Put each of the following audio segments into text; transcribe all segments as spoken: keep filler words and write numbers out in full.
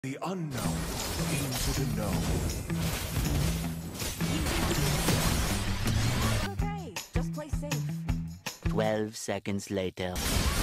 The unknown into the known. Okay, just play safe. Twelve seconds later.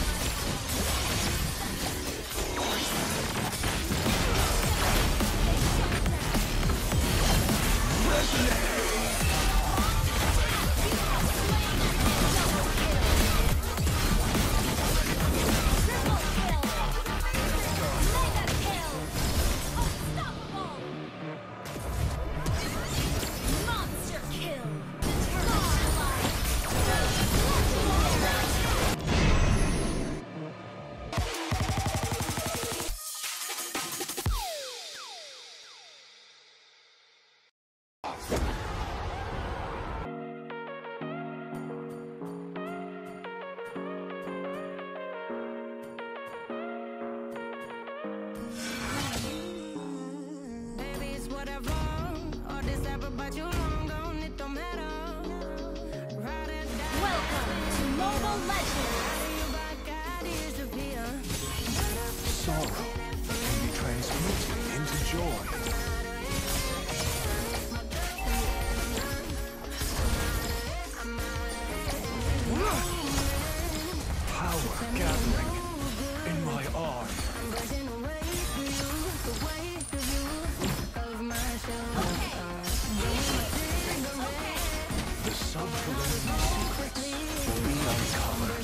Sorrow can be transmuted into joy. Power gathering in my arm. The subterranean secrets will be uncovered.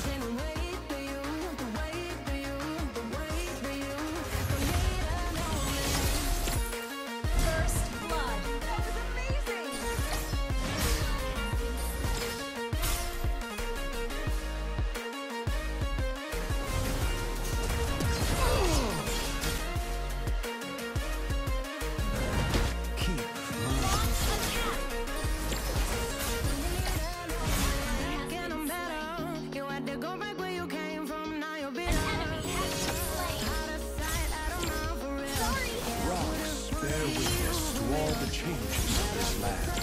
The changes of this land.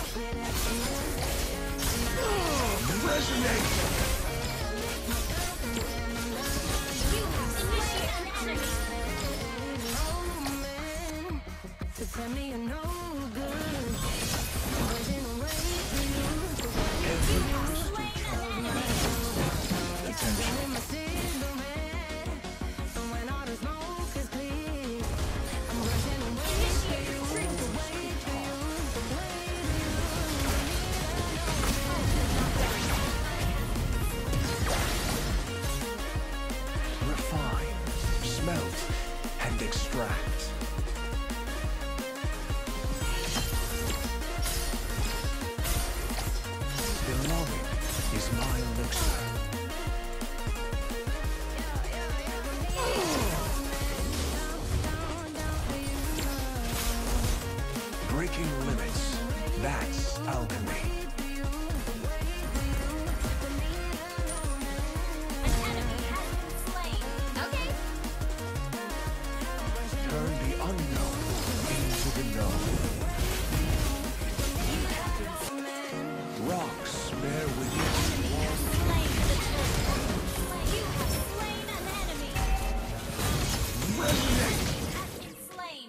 Resonate! You have initiated an enemy! To tell me you're no good. Every crystal charm attention. Melt and extract. Belonging is my elixir. Breaking limits, that's alchemy. Rocks bear witness. You have slain an enemy. Resonate! Has been slain.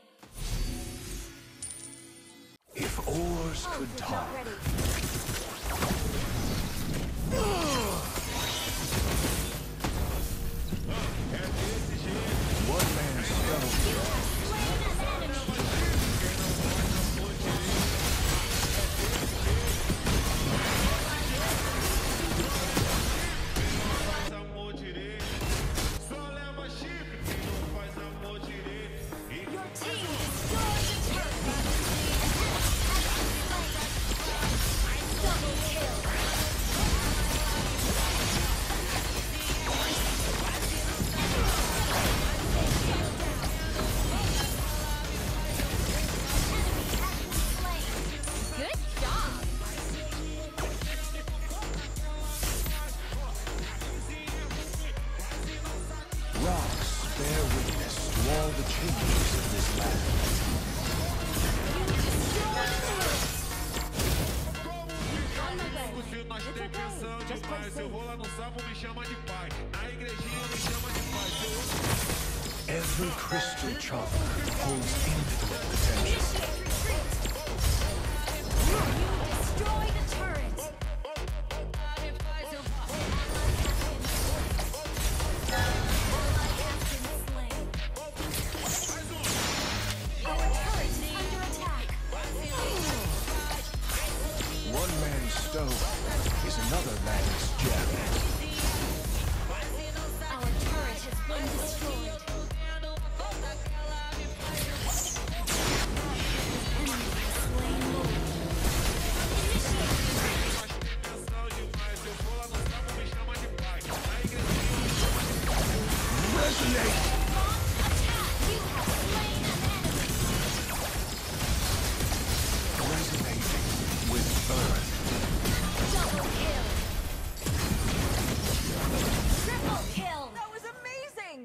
If ores could talk. One man's spell. You have slain an enemy. all the changes of this land. Se nós tem pensão demais, eu vou lá no sapo, me chama de pai. Na igrejinha me chama de pai. Every crystal chakra holds infinite potential. You destroy the turret. Our turret is under attack. One man's stone is another man's gem. Our turret has been destroyed. Enemy has slain Lord. Resonate! Attack! You have slain an enemy. Resonating with Earth. Double kill. Triple kill. That was amazing!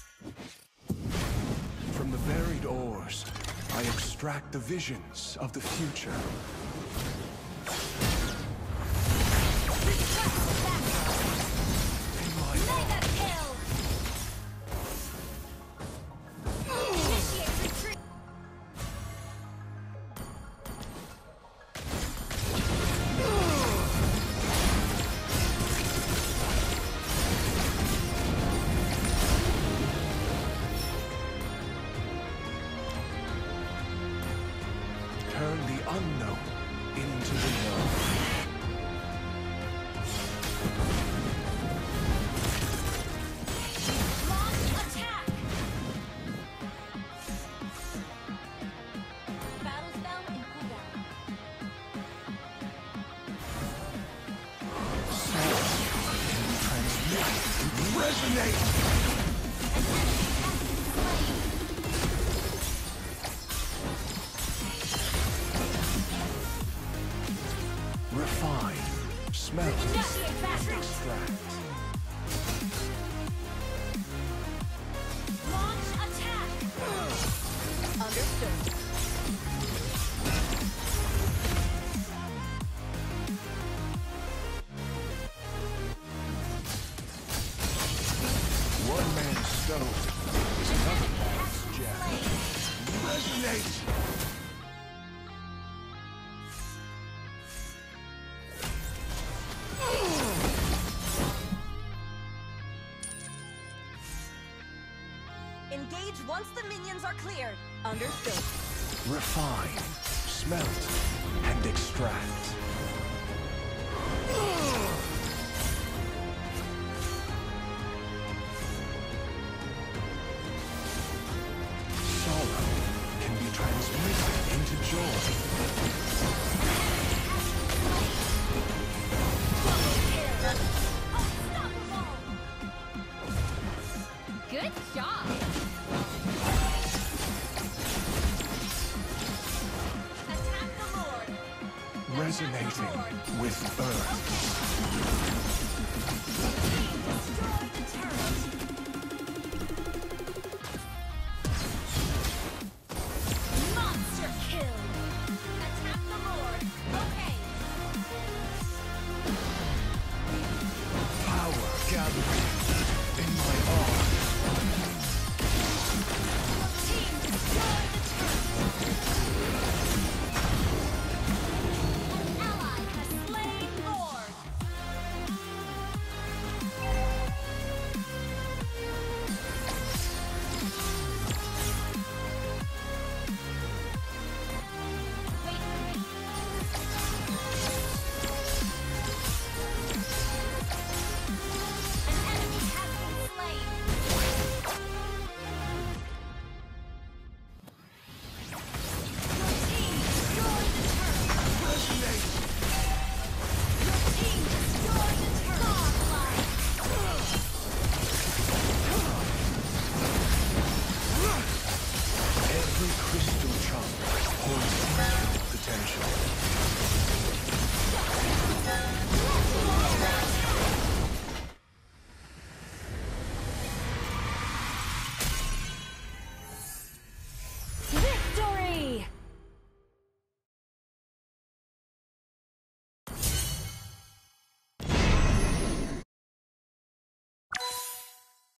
From the buried ores, I extract the visions of the future. Request backup. In my Mega kill. Initiate retreat. turn the unknown into the known. Launch attack. Battle spell in cooldown. Transmit, resonate. An enemy has been slain. Refine, smelt, Initiate battle. extract. Launch attack. Understood. One man's stone is another man's gem. Resonate. Engage once the minions are cleared. Understood. Refine, smelt, and extract. Sorrow can be transmitted into joy. Double kill. Unstoppable. Good job. Attack the Lord. Resonating with Earth.